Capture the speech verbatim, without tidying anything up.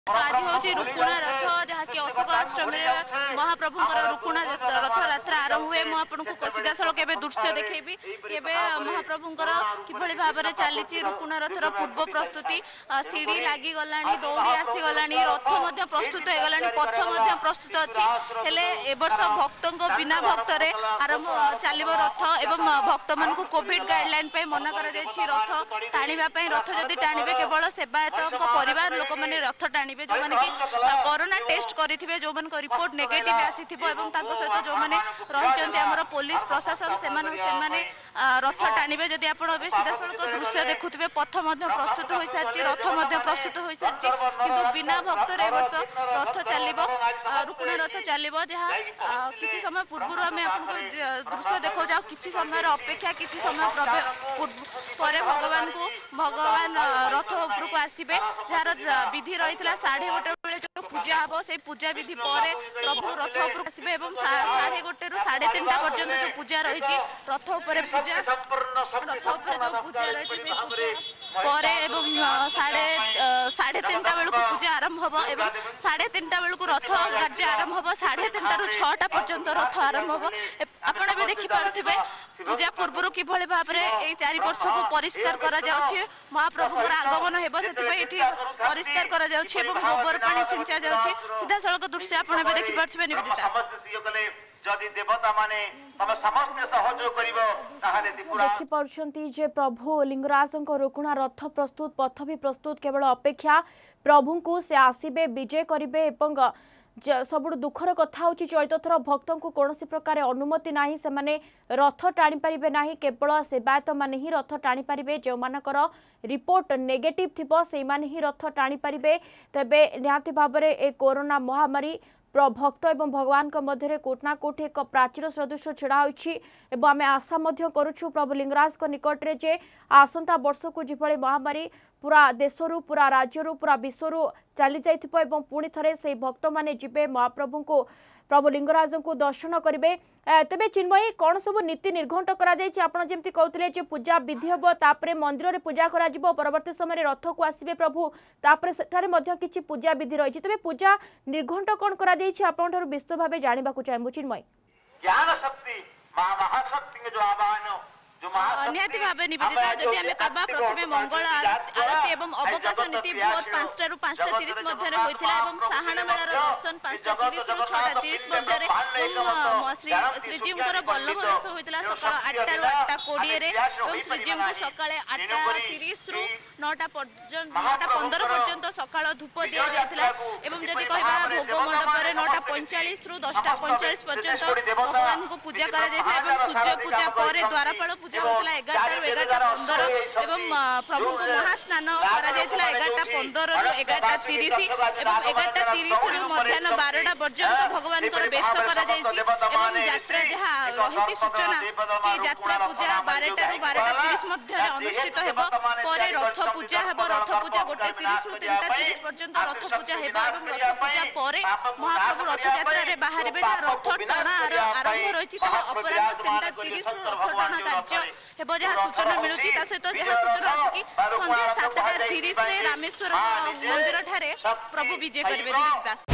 आज हूँ रुकुणा रथ जहाँकि अशोकाष्टमी महाप्रभुंर रुकुणा रथ यात्रा आरंभ हुए मुझे सीधा सड़क दृश्य देखी केवे महाप्रभुंर किभली भाव में चली रुकुणा रथर पूर्व प्रस्तुति सीढ़ी लगी गला दौड़ी आसीगला रथ प्रस्तुत हो गला पथ प्रस्तुत अच्छी हेले ए वर्ष भक्तों बिना भक्त आरंभ चलो रथ एवं भक्त मान कोविड गाइडलाइन मना कर रथ टाणीवाई रथ जदि टाणीबे केवल सेवायत परिवार लोक मैंने रथ टाणी जो माने कि कोरोना टेस्ट करिथिबे जो मन को रिपोर्ट नेगेटिव आसीथिबो एवं तांको सहित जो माने रहिचंती हमर पुलिस प्रशासन से माने से माने रथ टाणीबे जदि आपण अबे सीधा सड़क दृश्य देखुथिबे पथ मध्ये प्रस्तुत होई सारछि रथ मध्ये प्रस्तुत होई सारछि किंतु बिना भक्त रे वर्ष रथ चलिबो रुकुणा रथ चलिबो जहा किछि समय पूर्व हमें आपनको दृश्य देखो जाओ किछि समय अपेक्षा किछि समय परे भगवान को भगवान रथ ऊपर को आसीबे जार विधि रहितला साढ़े गोटे बेले जो पूजा हम से पूजा विधि पर प्रभु रथ ऊपर आसबे और साढ़े गोटे रु साढ़े तीन पर्यंत जो पूजा रही रथ उपर पूजा रथ उपर जो पूजा रही साढ़े साढ़े तीन बेलू पूजा आरंभ हम एवं साढ़े तीन बेलू रथ कार्य आरंभ हम साढ़े तीन रु छटा पर्यंत रथ आरंभ हम आपड़ भी देखिपे पूजा पूर्व किभली भाव में चार वर्ष को परिष्कार करा जाउछि महाप्रभुर आगमन हेबो सेति परिष्कार करा जाउछि गोबर पानी छिंचा जाउछि सीधा सड़क दृश्य आपण भी देखि पारछबे निवेदिता जदि देवता माने तब समस्त सहयोग करिवो ताहाले त्रिपुरा देखि परछंती जे प्रभु लिंगराजଙ୍କ रुकुणा रथ प्रस्तुत पथ भी प्रस्तुत केवल अपेक्षा प्रभु को से आसीबे विजय करिवे एवं सबुठ दुखर कथा हूँ चलित थर भक्तों को कौन प्रकार अनुमति ना से माने रथ टाणी पारे ना केवल सेवायत मैंने ही रथ टाणी पारे जो मानकर रिपोर्ट नेगेटिव थी से माने ही रथ टाणी पारे तेबे निहाती भाव में ए कोरोना महामारी भक्त एवं भगवान मध्य कोटना कोठी एक प्राचीर सदृश छिड़ा होइछि एवं आमे आशा मध्य करूछु प्रभु लिंगराज को निकट रे जे आसंता वर्ष को जिभଳି महामारी पूरा देशरू पूरा राज्यरू पूरा विश्वरू चली जाइथिबो एवं पुणी थरे से भक्त माने जिबे महाप्रभु को प्रभु लिंगराज को दर्शन करेंगे तेबे चिन्मयी कौन सब नीति निर्घंट करा जमी कहते पूजा विधि हम तापर मंदिर में पूजा करा परवर्ती समय रथ को आसबे प्रभु तापर सेठारे मध्य किछि पूजा विधि रही तेबे पूजा निर्घंट कौन करा आपन विस्तृत भाव जानवा चाहूँ चिन्मयी ज्ञान शक्ति महाशक्ति जो आवाहन निहाती भाव निवेदिता जदि आम कहबा प्रथमे मंगल आरती एवं अवकाश नीति भोर पांचटा रु पांचटा तीस मध्य होता है साहाना मेलार दर्शन पांचटा तीस रु छटा तीस मध्य श्रीजीवर बल्लभ बेश होता सका आठटा रु आठटा कोड़े श्रीजी को सका आठटा तीस रु नौटा नौटा पंदर पर्यंत सका धूप दि जाता जदि कहबा भोग मंडप नौटा पैंचाश रु दसटा पैंचाश पर्यंत भगवान को पूजा कर सूर्य पूजा पर द्वारपाल पूजा होता एगारटा रु एगारटा पंदर एवं प्रभु को महास्नान करा एगारटा पंदर रु एगारटा तीस एवं एगारटा तीस रु मध्याह्न बारटा पर्यंत भगवान बेश कर यात्रा जहाँ रही सूचना कि यात्रा पूजा बारटा रु बारटा तीस मध्य अनुष्ठित हेब पर रथ पूजा हेब रथ पूजा गोटे तीस रु तीन तीस पर्यंत रथ पूजा हेब रथ पूजा पर महाप्रभु रथ यात्रा बाहर रथ टणा आरंभ रही अपराह तीन तीस रु रथ टणा कार्य हेब जहाँ सूचना मिलूँ सहित जहाँ सूचना अच्छी कि सन्ध्या सातटा तीस रामेश्वर मंदिर ठारे प्रभु विजय करेंगे।